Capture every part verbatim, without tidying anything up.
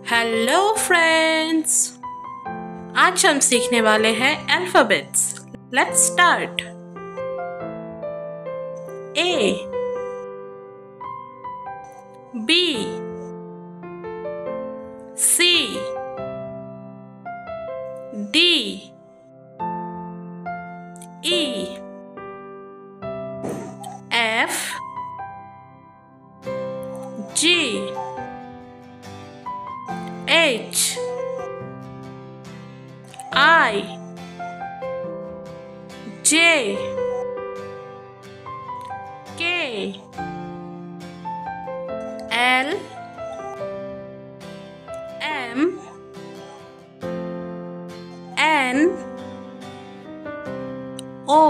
Hello friends, आज हम सीखने वाले हैं alphabets. Let's start. A, B, C, D, E, F, G, H, I, J, K, L, M, N, O,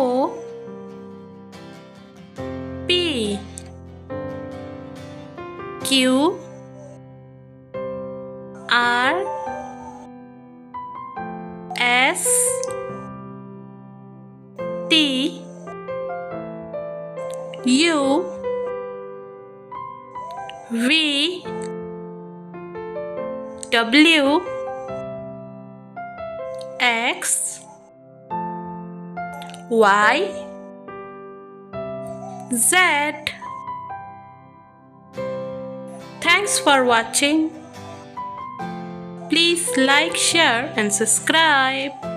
P, Q, R, S, T, U, V, W, X, Y, Z. Thanks for watching. Please like, share and subscribe.